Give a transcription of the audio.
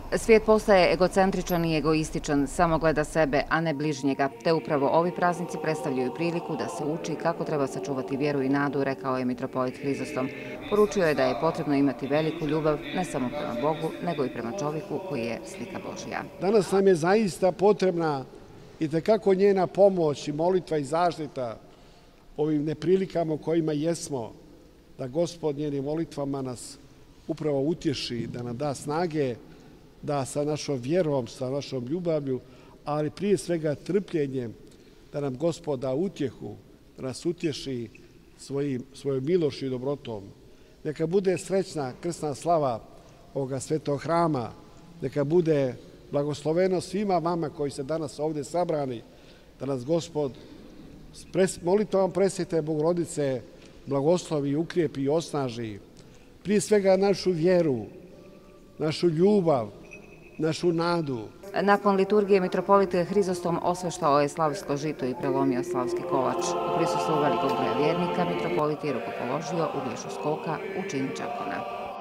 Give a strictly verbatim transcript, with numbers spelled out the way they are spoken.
Svijet postaje egocentričan i egoističan, samo gleda sebe, a ne bližnjega, te upravo ovi praznici predstavljaju priliku da se uči kako treba sačuvati vjeru i nadu, rekao je mitropolit Hrizostom. Poručio je da je potrebno imati veliku ljubav ne samo prema Bogu, nego i prema čovjeku koji je slika Božja. Danas nam je zaista potrebna i tekako njena pomoć i molitva i zaštita ovim neprilikama u kojima jesmo, da Gospod njenim molitvama nas upravo utješi, da nam da snage, da sa našom vjerom, sa našom ljubavlju, ali prije svega trpljenjem, da nam Gospod da utjehu, da nas utješi svojim, svojom milošću i dobrotom. Neka bude srećna krsna slava ovoga svetog hrama, neka bude blagosloveno svima vama koji se danas ovdje sabrani, da nas Gospod molitvom Presvete Bogorodice blagoslovi, ukrijepi i osnaži. Prije svega našu vjeru, našu ljubav, našu nadu. Nakon liturgije mitropolit Hrizostom osveštao je slavsko žito i prelomio slavski kolač. U prisustvu velikog broja vjernika mitropolit je rukopoložio u vješu skoka u čin đakona.